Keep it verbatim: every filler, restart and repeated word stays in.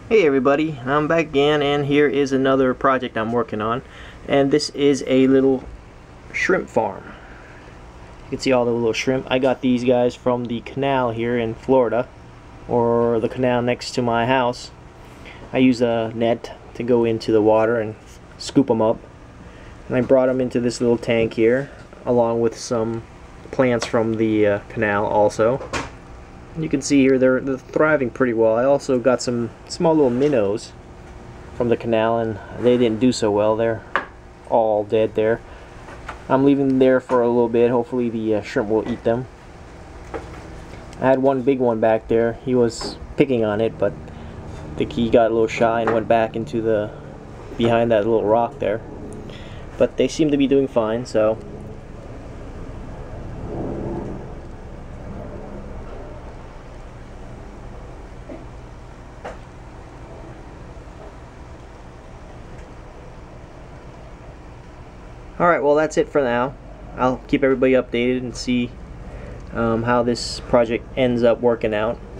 Hey everybody, I'm back again, and here is another project I'm working on, and this is a little shrimp farm. You can see all the little shrimp. I got these guys from the canal here in Florida, or the canal next to my house. I use a net to go into the water and scoop them up, and I brought them into this little tank here along with some plants from the uh, canal also. You can see here they're, they're thriving pretty well. I also got some small little minnows from the canal, and they didn't do so well. They're all dead there. I'm leaving them there for a little bit. Hopefully the uh, shrimp will eat them. I had one big one back there. He was picking on it, but I think he got a little shy and went back into the behind that little rock there. But they seem to be doing fine, so alright, well that's it for now. I'll keep everybody updated and see um, how this project ends up working out.